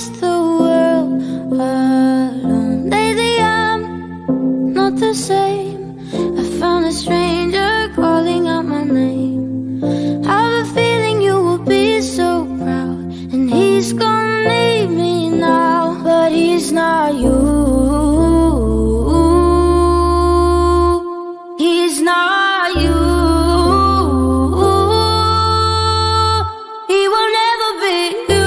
face the world alone. Lately I'm not the same. I found a stranger calling out my name. I have a feeling you will be so proud, and he's gonna leave me now, but he's not you. He's not you. He will never be you.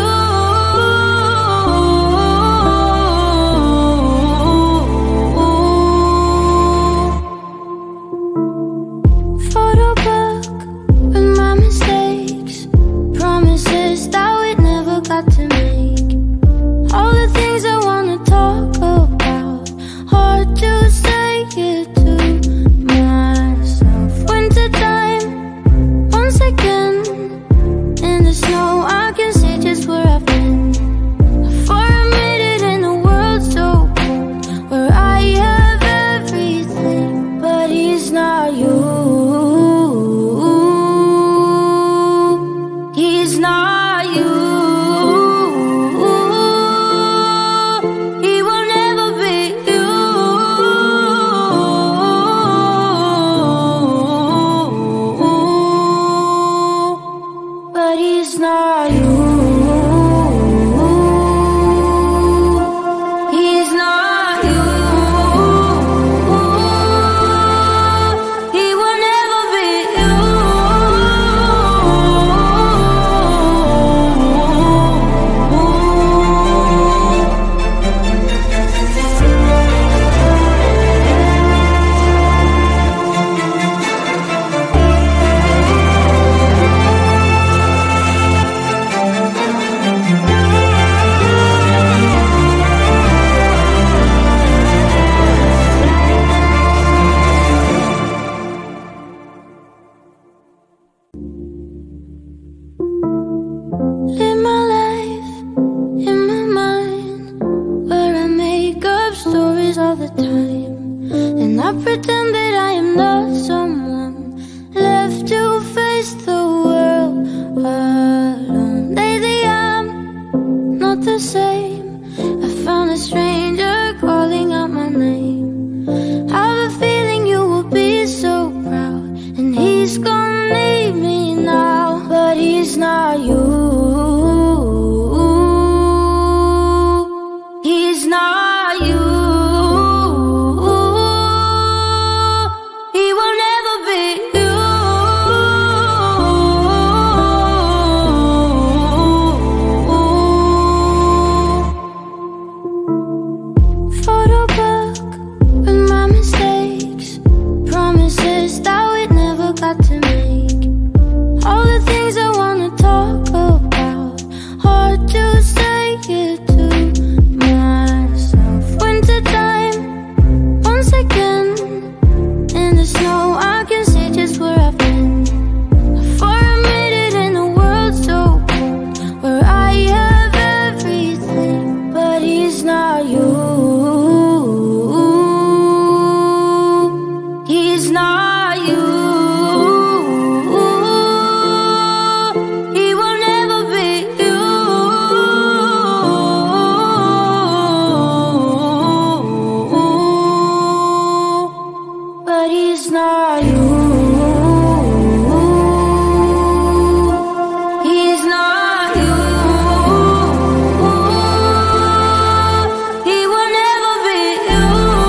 Photobook with my mistakes, promises that we never got to make. All the things I wanna talk about, hard to say it to myself. Wintertime, once again, in the snow I can see just where I've been. For a minute in a world so cold, where I have everything, but he's not you. He's not you. He will never be you. But he's not you. He's not you. He will never be you. Live my life in my mind, where I make up stories all the time, and I pretend that I am not someone left to face the world alone. Lately I'm not the same. I found a stranger calling out my name. I have a feeling you will be so proud, and he's gonna leave me now, but he's not you. He's not you. He will never be you. Photobook with my mistakes, promises that we never got to make. All the things I wanna talk about, hard to say it to myself. Wintertime, once again, in the snow I can see just where I've been. For a minute in a world so cold, where I have everything, but he's not you. He's not you. He will never be you. But he's not you. He's not you. He will never be you.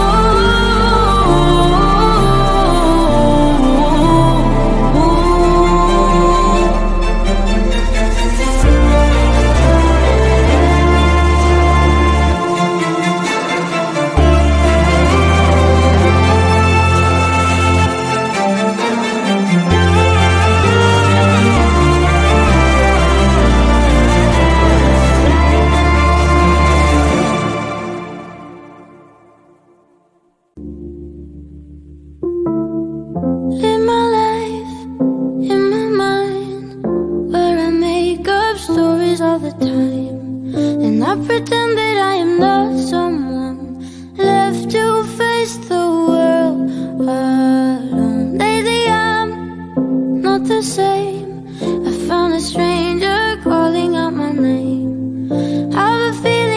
Live my life in my mind, where I make up stories all the time, and I pretend that I am not someone left to face the world alone. Lately I'm not the same. I found a stranger calling out my name. I have a feeling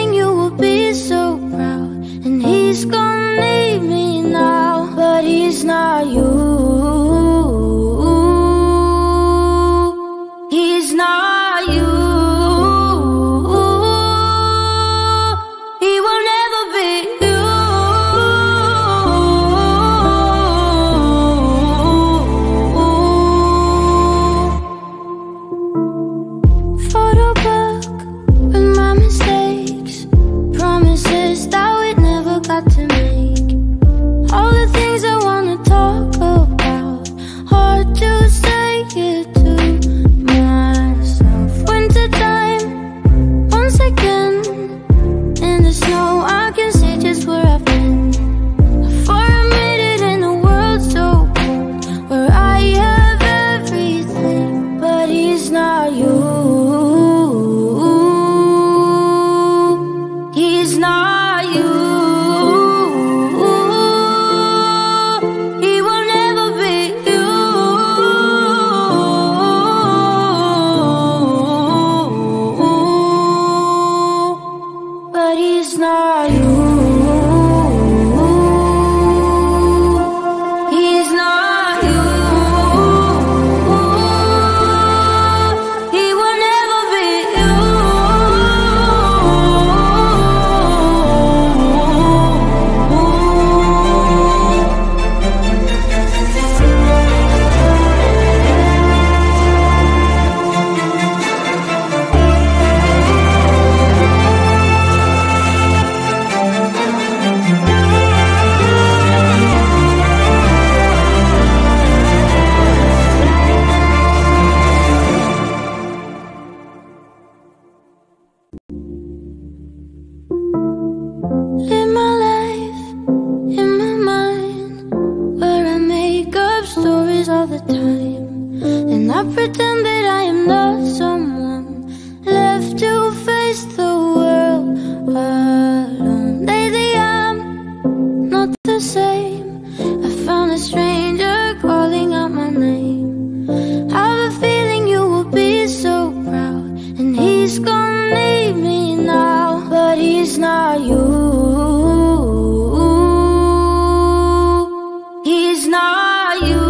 but he's not you. He's not you. He will never be you. Live my life in my mind, where I make up stories all the time, and I pretend that I am not someone left to face the world alone. Lately I'm not the same. I found a stranger calling out my name. I have a feeling you will be so proud, and he's gonna leave me now, but he's not you. He's not you.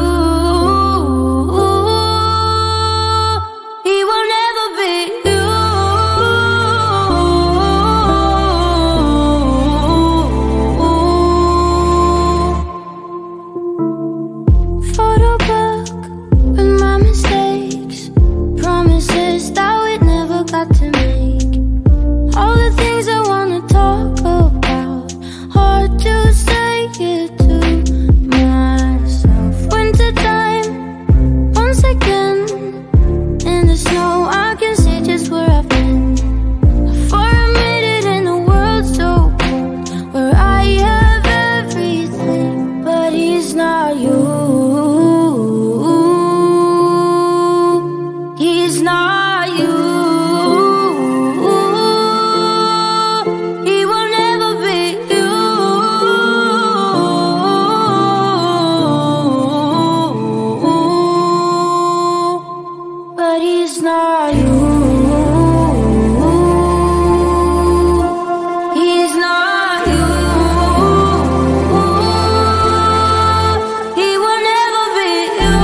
He will never be you. Photobook with my mistakes, promises that we never got to make. All the things I wanna talk about, hard to say it to myself. Winter time, once again, in the snow I can see just where I've been. For a minute in a world so cold, where I have everything, but he's not you. He's not you. He will never be you. But he's not you. He's not you. He will never be you.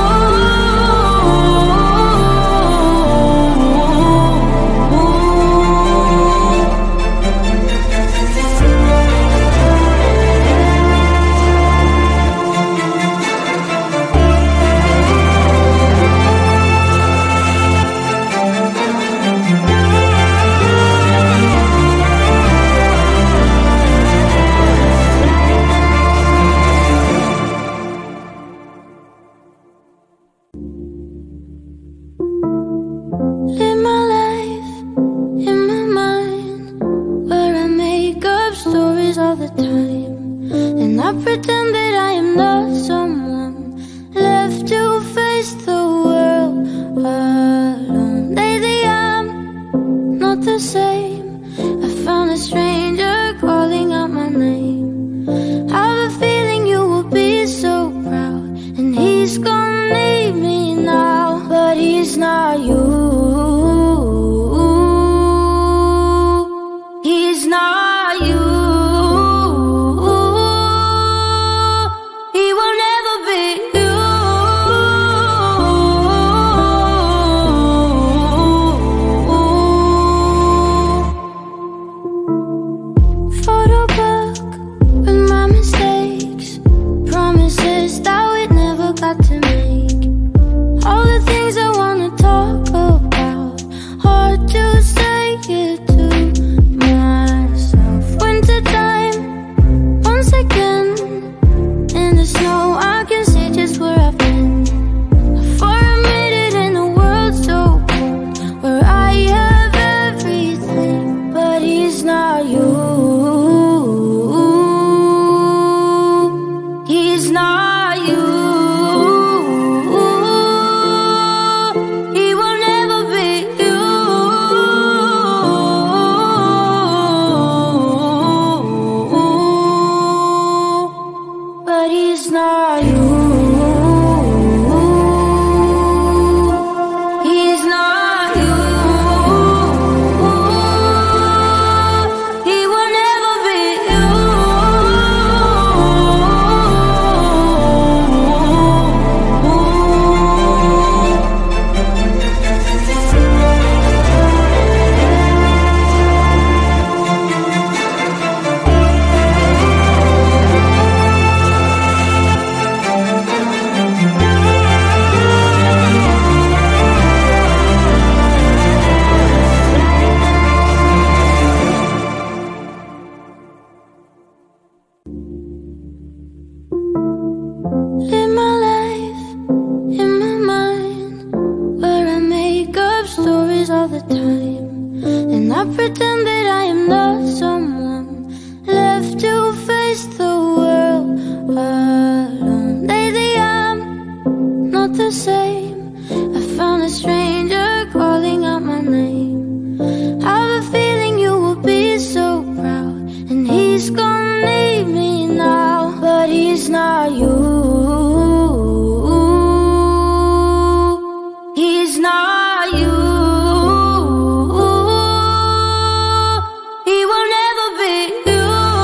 Live my life in my mind, where I make up stories all the time, and I pretend that I am not someone left to face the world alone. Lately I'm not the same. I found a stranger calling out my name. I have a feeling you will be so proud, and he's gonna leave me now, but he's not you. He's not you. He will never be you. Photobook with my mistakes, promises that we never got to make. All the things I wanna talk about, hard to say it to myself. Winter time, once again, in the snow I can see just where I've been. For a minute in a world so cold, where I have everything, but he's not you. He's not you. He will never be you. But he's not you. He's not you. He the same. I found a stranger calling out my name. I have a feeling you will be so proud, and he's gonna leave me now, but he's not you. He's not you. He will never be you.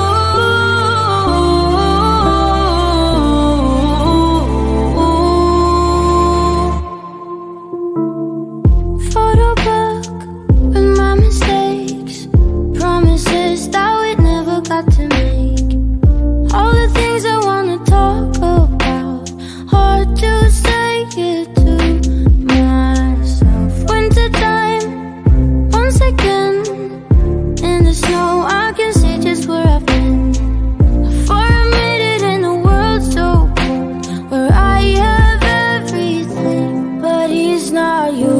Photobook with my mistakes, promises that we never got to make. All the things I wanna talk about, hard to say it to myself. Wintertime, once again, in the snow I can see just where I've been. For a minute in a world so cold, where I have everything, but he's not you.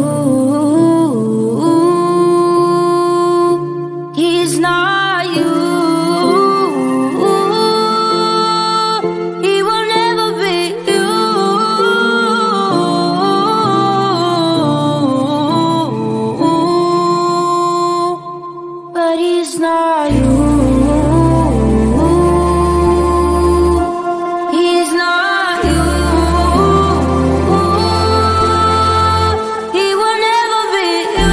He's not you. He will never be you. But he's not you. He's not you. He will never be you.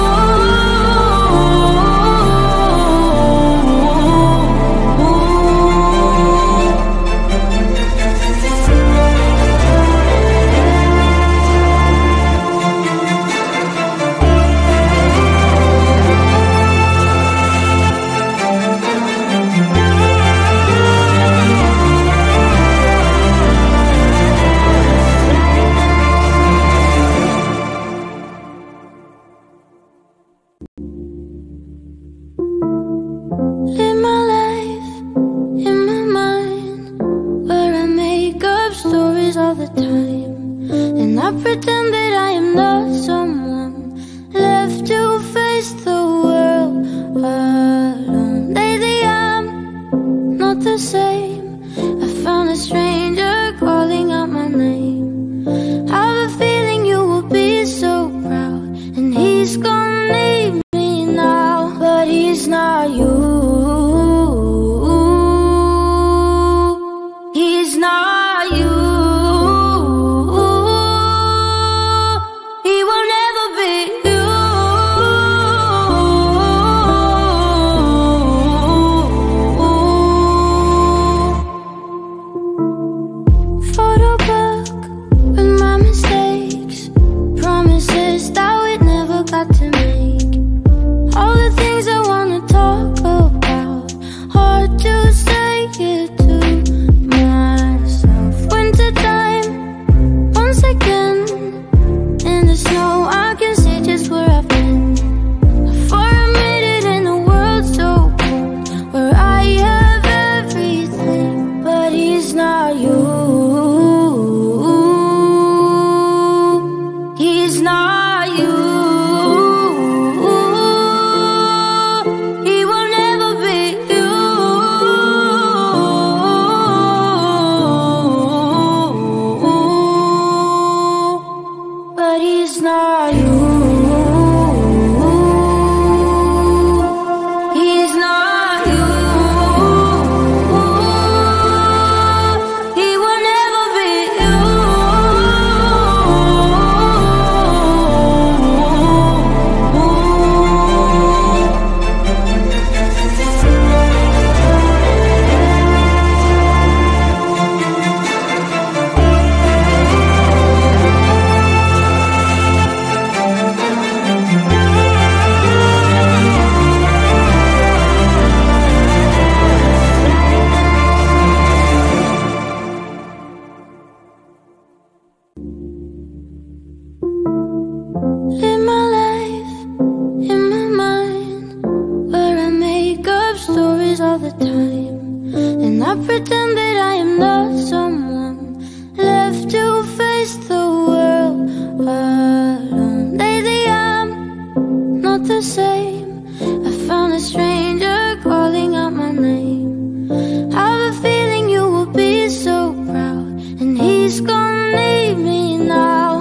Live my life in my mind, where I make up stories all the time, and I pretend that I am not someone left to face the world alone. Lately I'm not the same. I found a stranger calling out my name. I have a feeling you will be so proud, and he's gonna leave me now, but he's not you. He's not you. He will never be you. Photobook with my mistakes, promises that we never got to make. All the things I wanna talk about, hard to say it to myself. Wintertime, once again, in the snow I can see just where I've been. For a minute in a world so cold, where I have everything, but he's not you. He's not you. He will never be you. But he's not you. He's not you. He will never be you. Live my life in my mind, where I make up stories all the time, and I pretend that I am not someone left to face the world alone. Lately I'm not the same. I found a stranger calling out my name. I have a feeling you will be so proud, and he's gonna leave me now,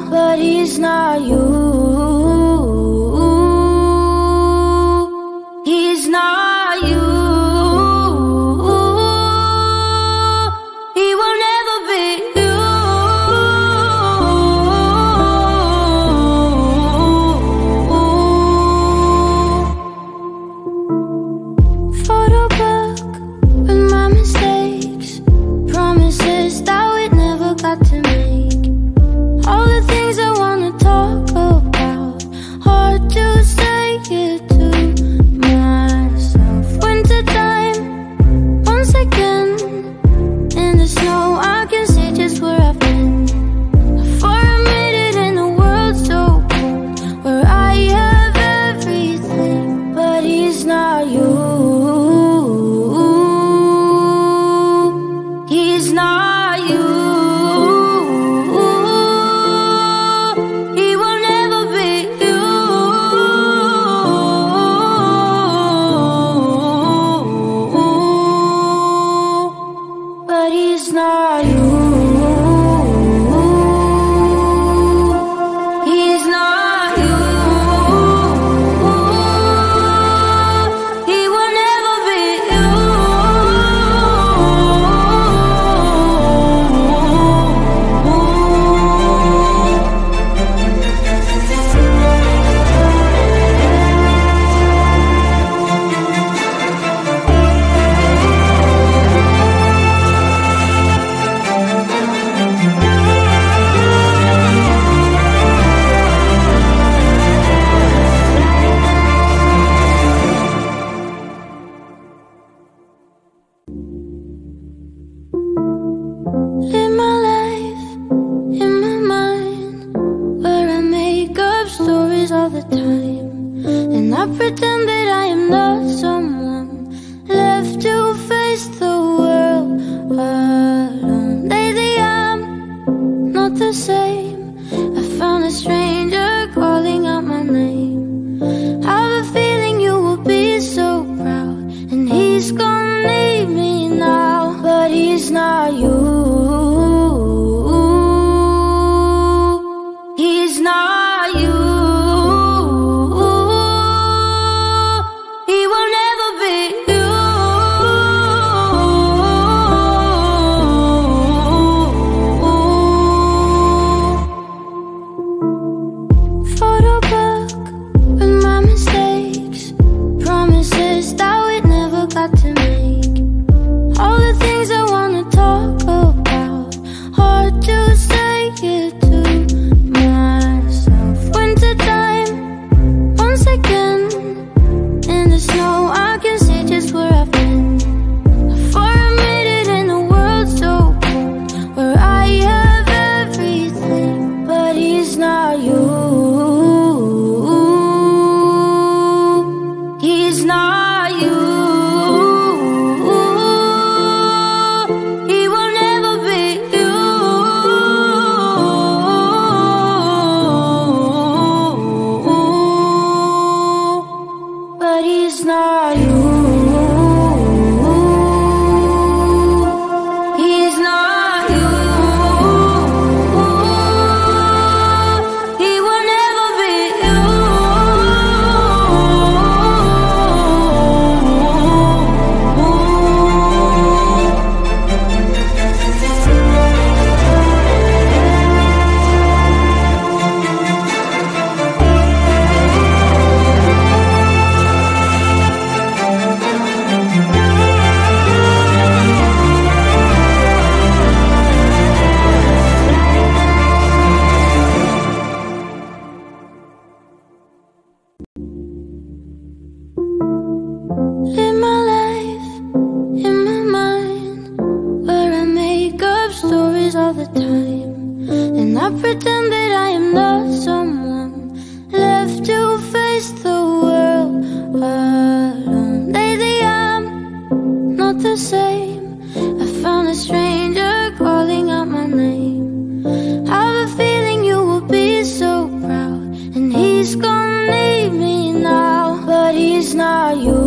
the same. I found a stranger calling out my name. I have a feeling you will be so proud, and he's gonna leave me now, but he's not you.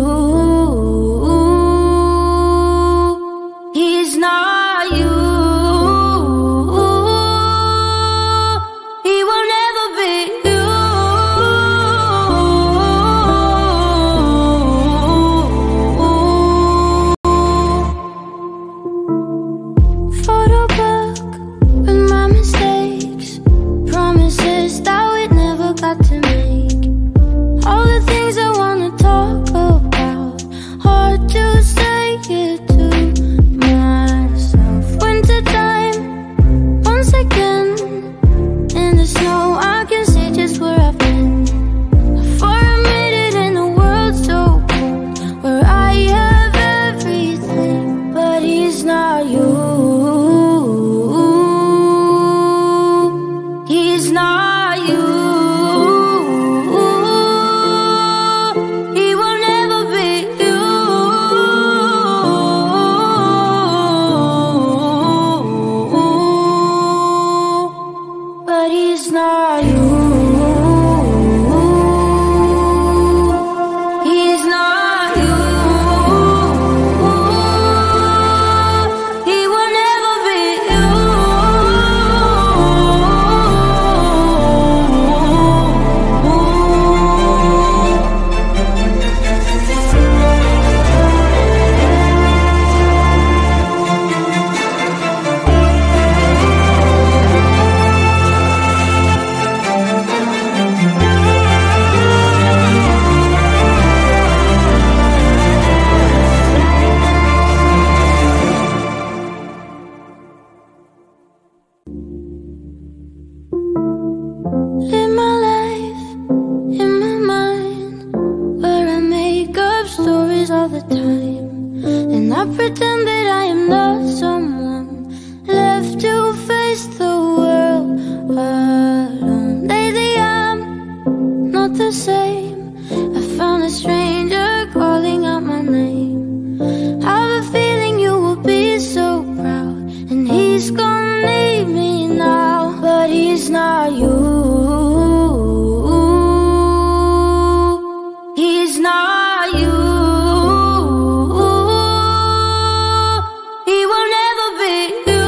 He's not you. He will never be you. Photobook with my mistakes, promises that we never got to make. All the things I wanna talk about, hard to say it to myself. Wintertime, once again, in the snow I can see just where I've been. For a minute in a world so cold, where I have everything, but he's not you. He's not you. He will never be you. But he's not you. He's not you. He will never be you. Live my life in my mind, where I make up stories all the time, and I pretend that I am not someone left to face the world alone. Lately I'm not the same. I found a stranger calling out my name. I have a feeling you will be so proud, and he's gonna leave me now, but he's not you. He's not you. He will never be you.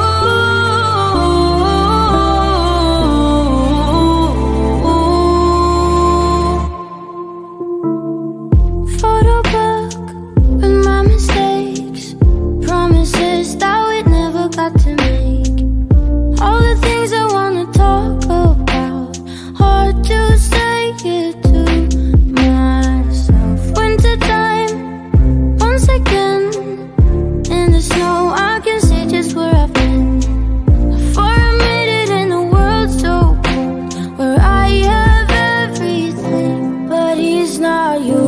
Photobook with my mistakes, promises that we never got to make. All the things I wanna talk about, hard to say it to myself. Wintertime, once again, in the snow I can see just where I've been. For a minute in a world so cold, where I have everything, but he's not you.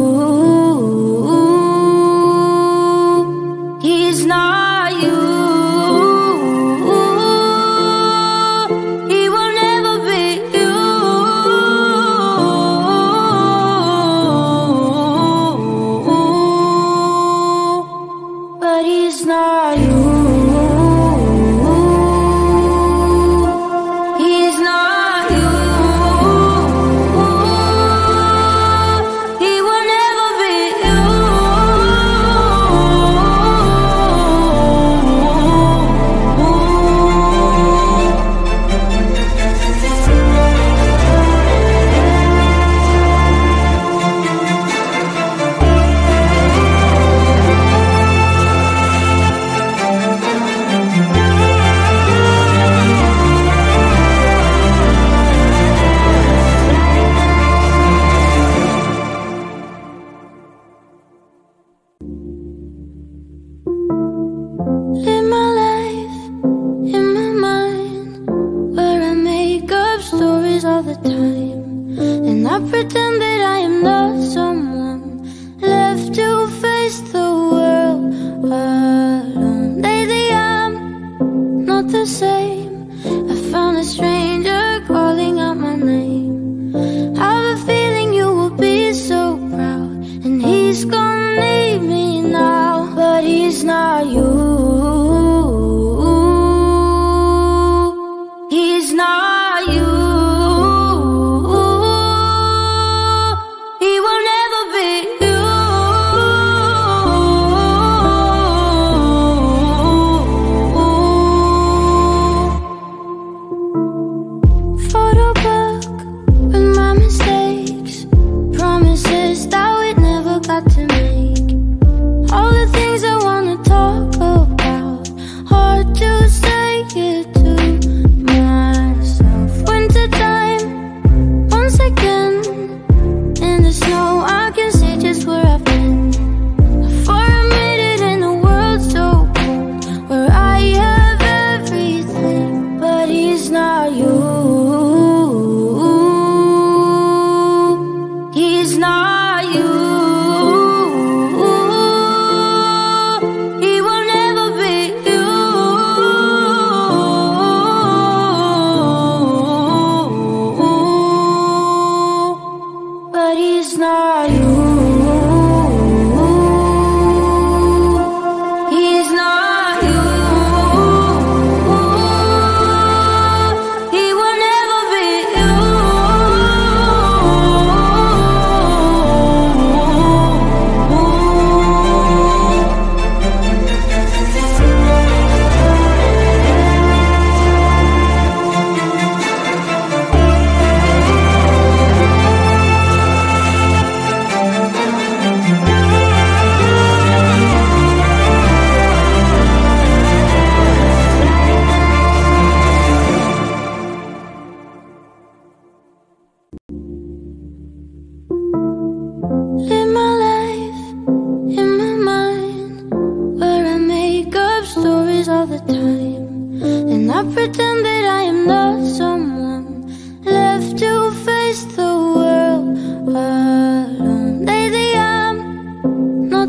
He's not you. He will never be you. But he's not you. He's not you. He will never be you. Live my life in my mind, where I make up stories all the time, and I pretend that I am not someone left to face the world alone. Lately I'm not the same. I found a stranger calling out my name. I have a feeling you will be so proud, and he's gonna leave me now,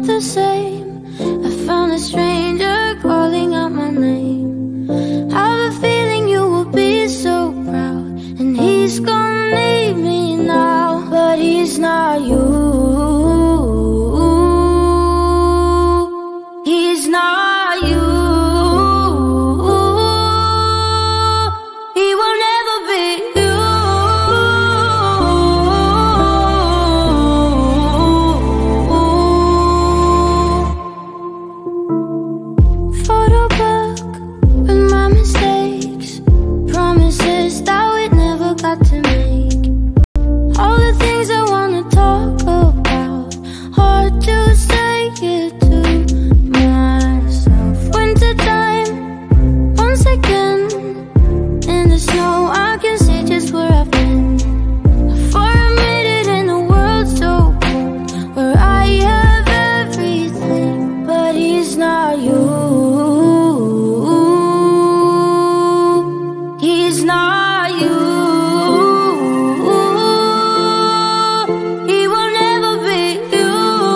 the same. I found a stranger calling out my name. I have a feeling you will be so proud, and he's gonna need me now, but he's not you. He's not you. He will never be you. Photobook with my mistakes, promises that we never got to make. All the things I wanna talk about, hard to say it to myself. Winter time, once again, in the snow I can see just where I've been. For a minute in a world so cold, where I have everything, but he's not you. He's not you. He will never be you.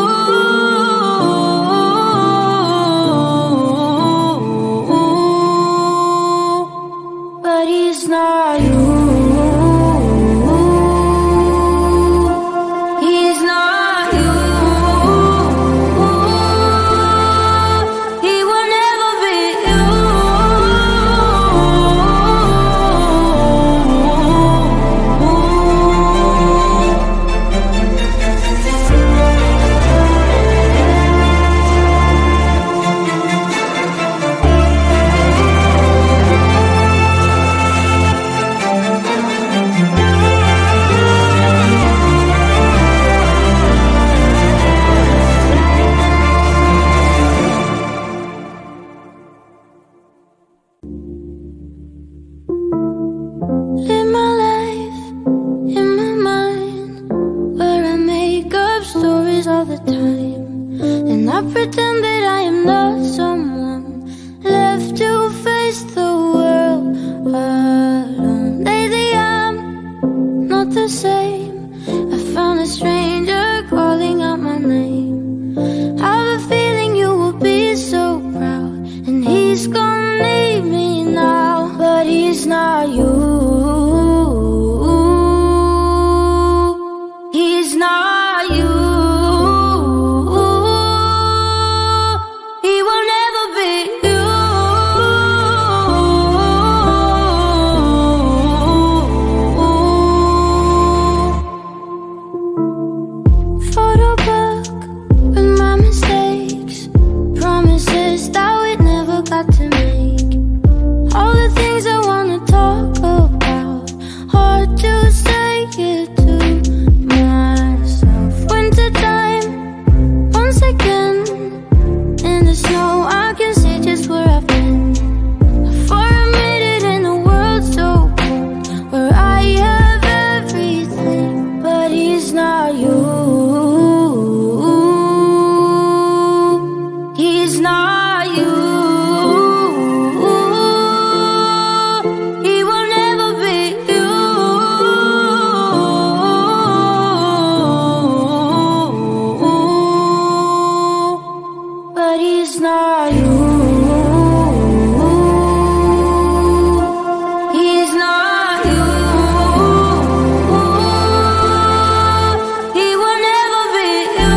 But he's not you. He's not you. He will never be you. Live my life in my mind, where I make up stories all the time, and I pretend that I am not someone left to face the world alone. Lately I'm not the same. I found a stranger calling out my name. I have a feeling you will be so proud, and he's gonna need me now, but he's not you. He's not you. He will never be you. Photobook with my mistakes, promises that we never got to make. All the things I wanna talk about, hard to say it to myself. Winter time, once again, in the snow I can see just where I've been. For a minute in a world so cold, where I have everything, but he's not you. He's not you. He will never be you. But he's not you. He's not you. He will never be you.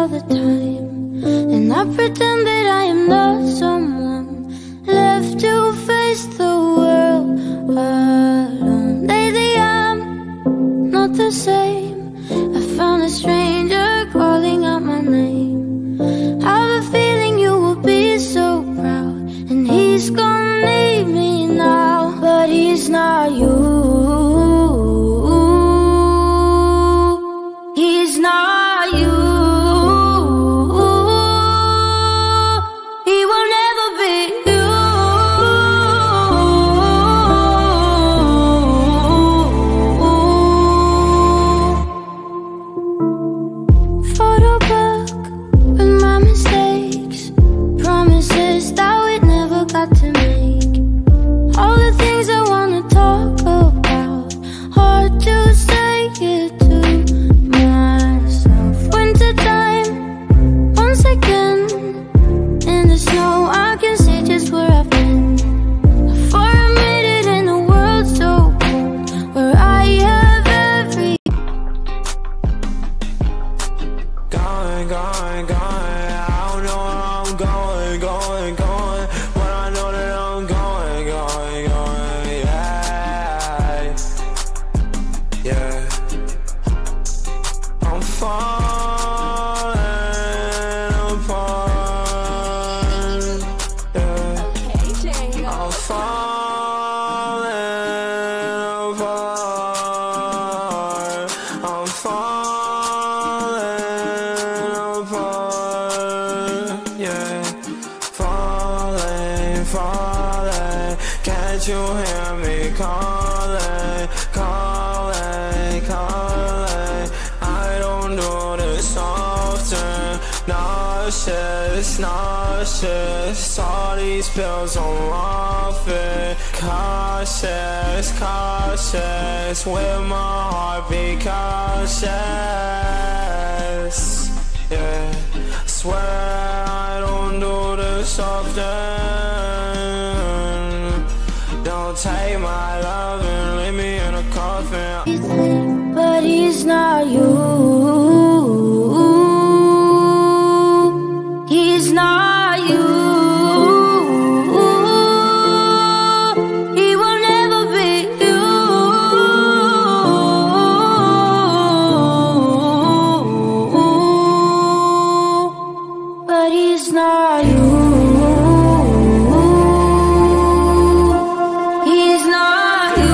all the time, and I pretend that I am not someone left to face the world alone. Lately I'm not the same. I found a stranger calling out my name. I have a feeling you will be so proud, and he's gonna leave me now, but he's not you. He's not you. He will never be you. Photobook with my mistakes, promises that we never got to make. All the things I wanna talk about, hard to say it to myself. Wintertime, once again, in the snow I can see just where I've been. For a minute in a world so cold, where I have every Going, going, going, I don't know where I'm going, going, going, but I know that I'm going, going, going, yeah, yeah. I'm falling apart, yeah. I'm falling apart. I'm falling apart, yeah. Falling, falling. Can't you hear me calling, calling, calling? I don't do this often. Nauseous, nauseous. All these pills I'm off it. Cautious, cautious. With my heartbeat cautious, yeah. Swear I don't do this often. Don't take my love and leave me in a coffin. but he's not you. He's not you. He will never be you. But he's not you. He's not you.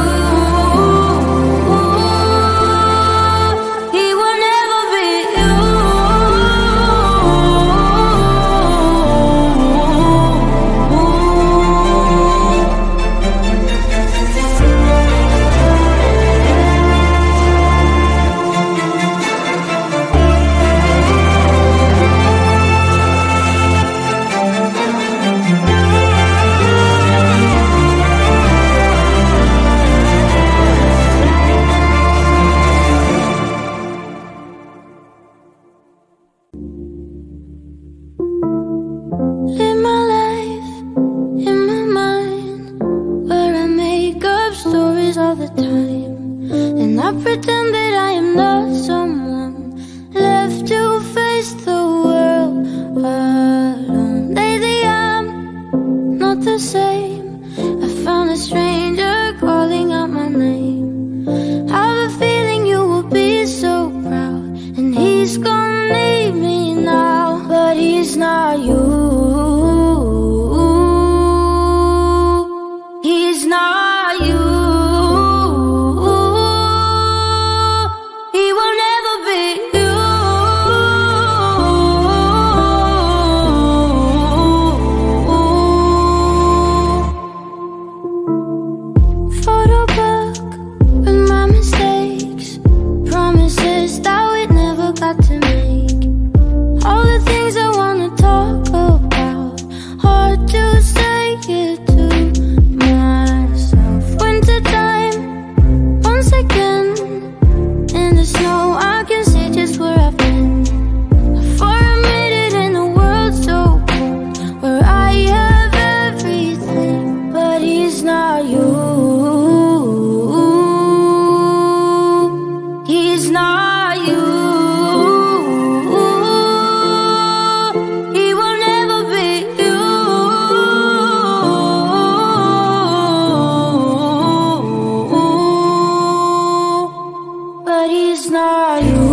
not you.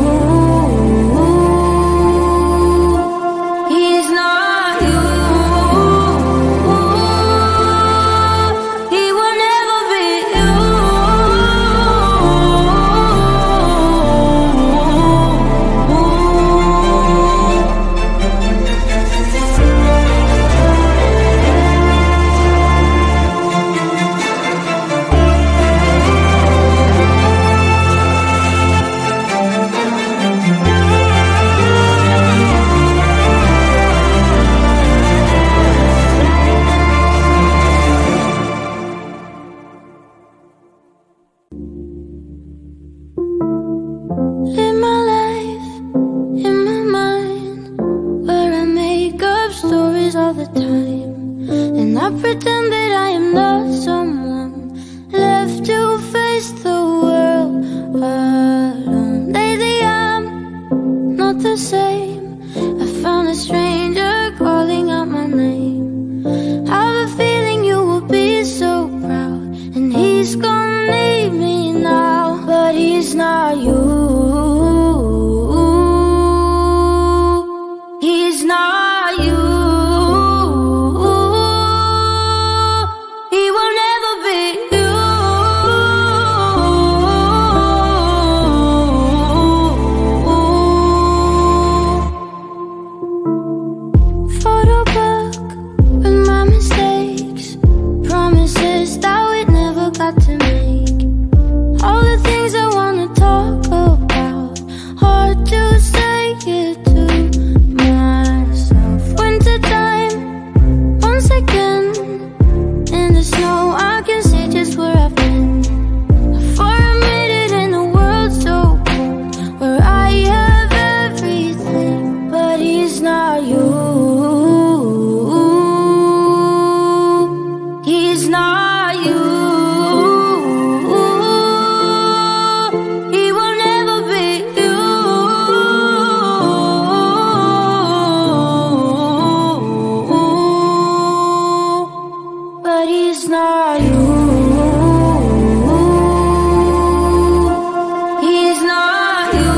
He's not you. He will never be you. Live my life in my mind, where I make up stories all the time, and I pretend that I am not someone left to face the world alone. Lately I'm not the same. I found a stranger calling out my name. I have a feeling you will be so proud, and he's gonna leave me now, but he's not you. He's not you. He will never be you. Photobook with my mistakes, promises that we never got to make. All the things I wanna talk about, hard to say it to myself. Wintertime, once again, in the snow I can see just where I've been. For a minute in a world so cold, where I have everything, but he's not you. He's not you. He will never be you. But he's not you. He's not you.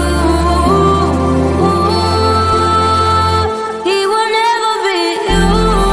He will never be you.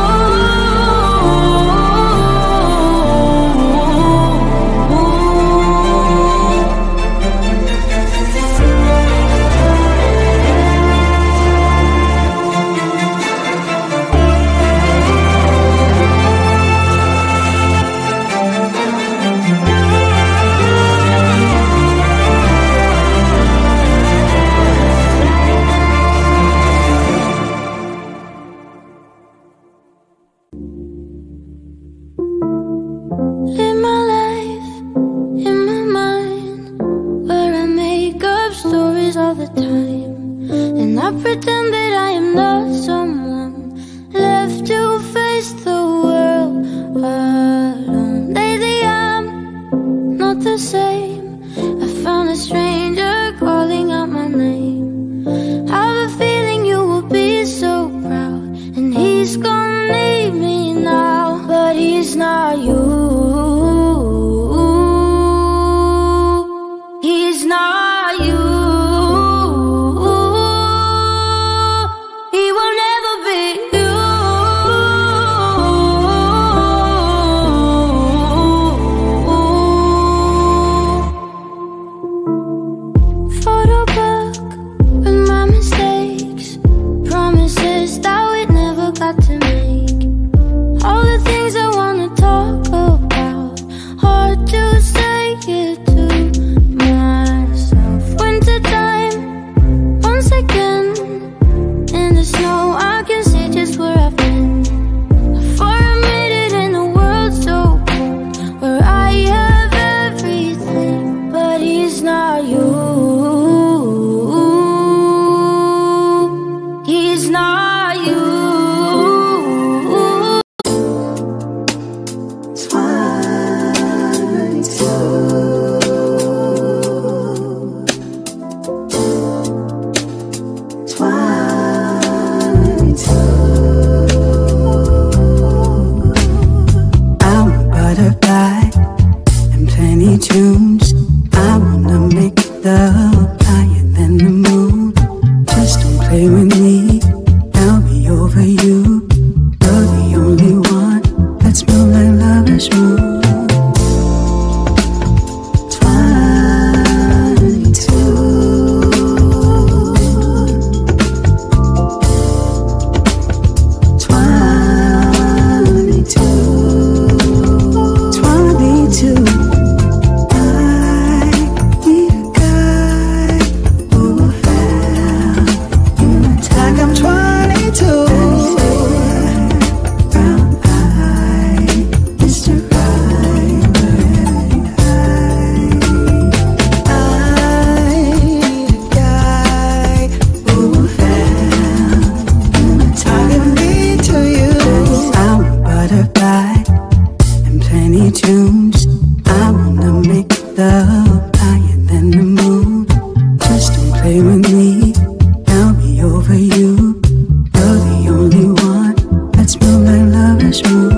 Live my life in my mind, where I make up stories all the time, and I pretend that I am not someone left to face the world alone. Lately I'm not the same. I found a stranger calling out my name. I have a feeling you will be so proud, and he's gonna leave me now, but he's not you. He's not you. He will never be play with me, I'll be over you. You're the only one that's moved like lovers move.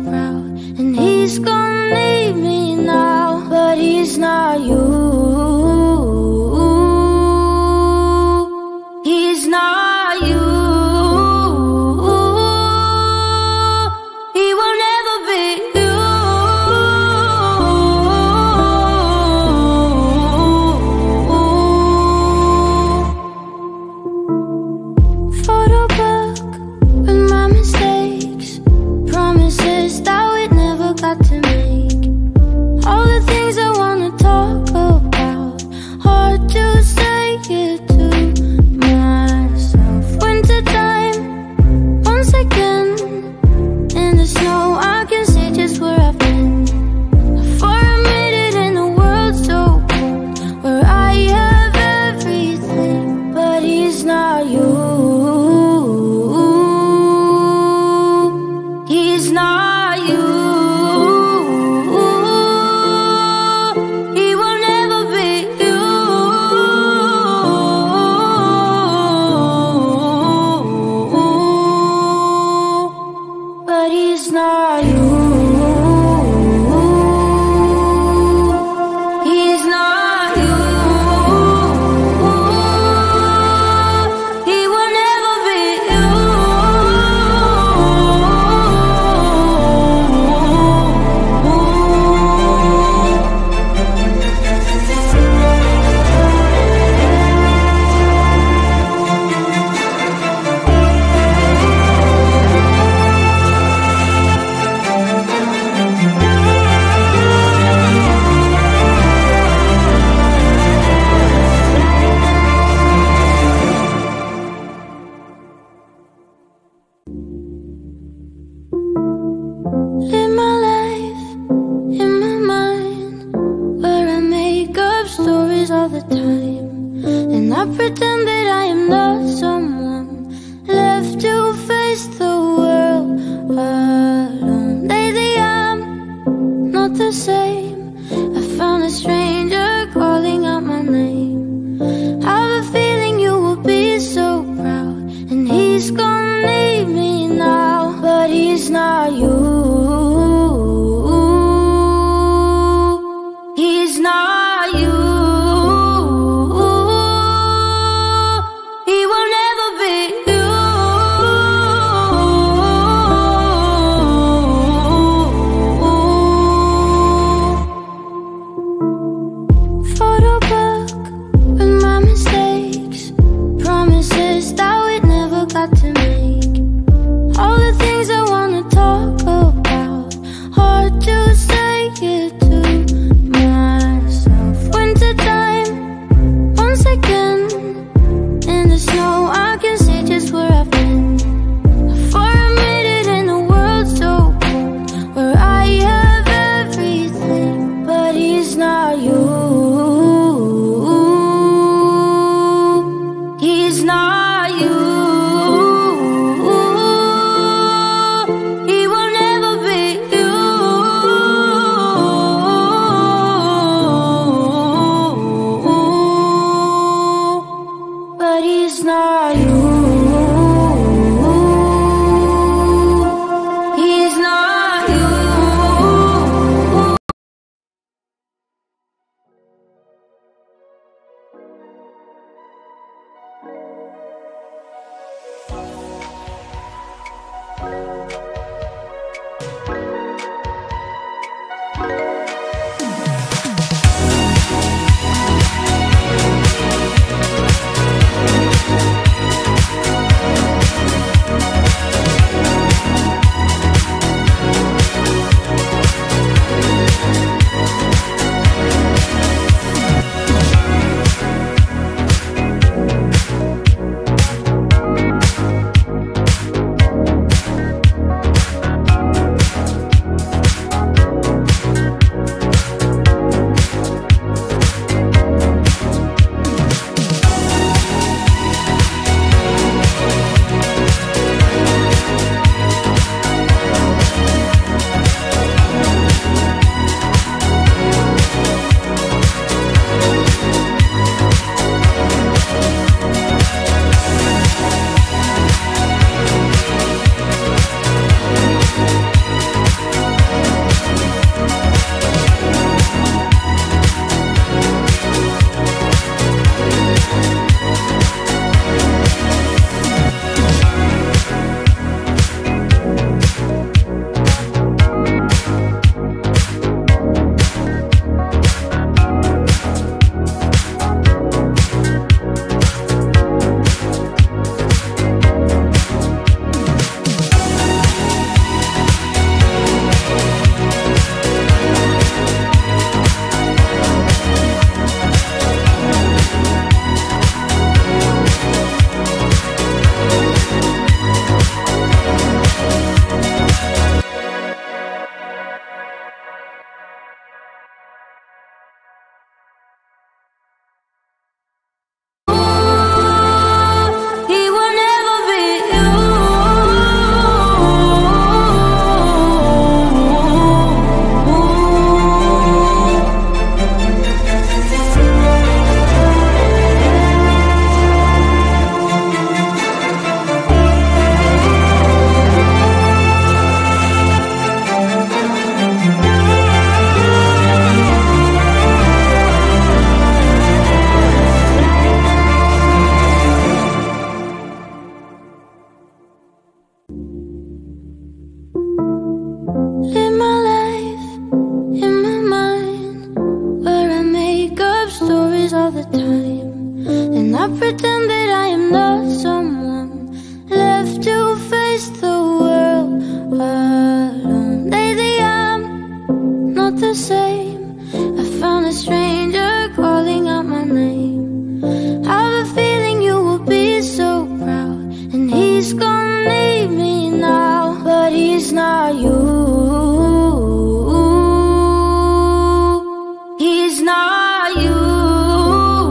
'Cause he's gonna leave me now, but he's not you. all the time, and I pretend that I am not someone left to face the world alone. Lately I'm not the same. I found a stranger calling out my name. I have a feeling you will be so proud, and he's gonna leave me now, but he's not you. He's not you. He will never be you. Photobook with my mistakes, promises that we never got to make. All the things I wanna talk about, hard to say it to myself. Wintertime, once again, in the snow I can see just where I've been. For a minute in a world so cold, where I have everything, but he's not you. He's not you. He will never be you. But he's not you. He's not you. Live my life in my mind, where I make up stories all the time, and I pretend that I am not someone left to face the world alone. Lately I'm not the same. I found a stranger calling out my name. I have a feeling you will be so proud, and he's gonna leave me now, but he's not you. He's not you.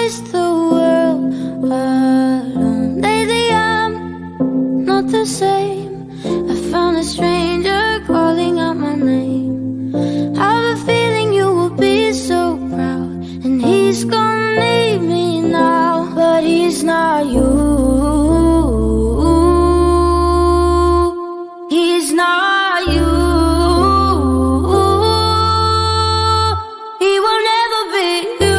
face the world alone. Lately I'm not the same. I found a stranger calling out my name. I have a feeling you will be so proud, and he's gonna leave me now, but he's not you. He's not you. He will never be you.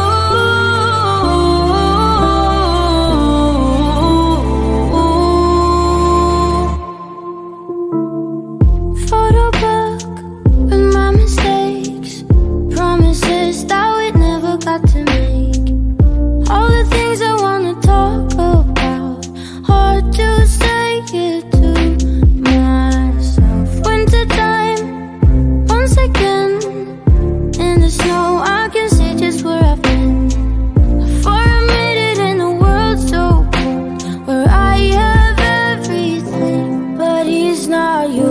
Photobook with my mistakes, promises that we never got to make. All the things I wanna talk about, hard to say it to myself. Winter time, once again, in the snow I can see just where I've been. For a minute in a world so cold, where I have everything, but he's not you.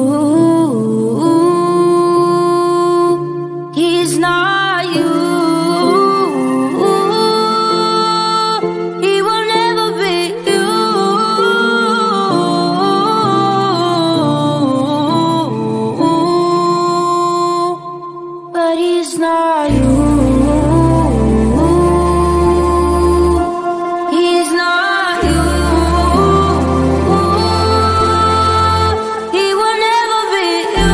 He's not you. He will never be you. But he's not you. He's not you. He will never be you.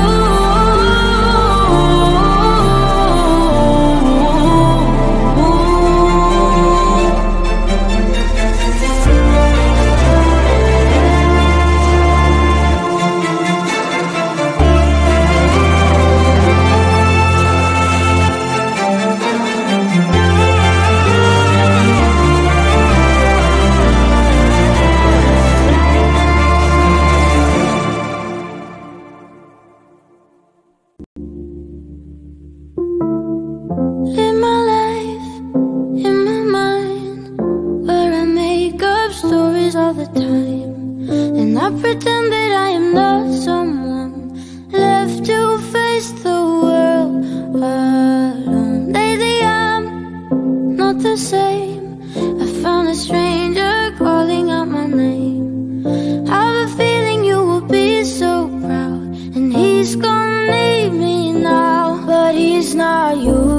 Live my life in my mind, where I make up stories all the time, and I pretend that I am not someone left to face the world alone. Lately I'm not the same. I found a stranger calling out my name. I have a feeling you will be so proud, and he's gonna leave me now, but he's not you.